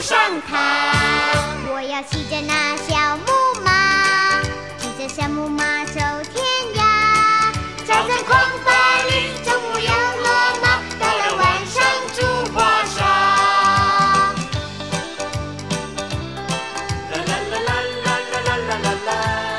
上它。我要骑着那小木马，骑着小木马走天涯。早晨狂巴黎，中午又落马，到了晚上住华沙。啦啦啦啦啦啦啦啦啦。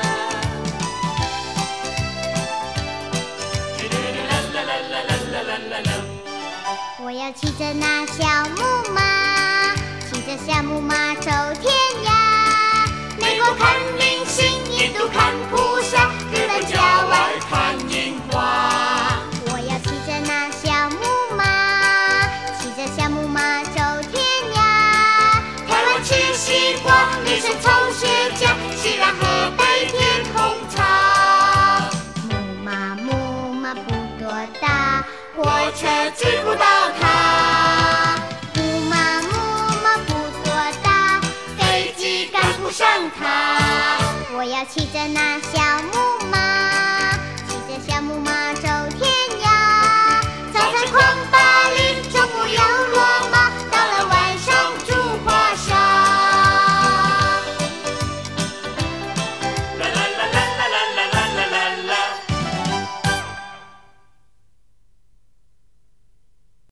我要骑着那小木马，骑着小木马走天涯。美国看明星，印度看菩萨，日本郊外看樱花。我要骑着那小木马，骑着小木马走天涯。台湾吃西瓜，女生抽雪茄，西兰河北天空茶。木马不多大，火车追不到它。木马不多大，飞机赶不上它。我要骑着那小木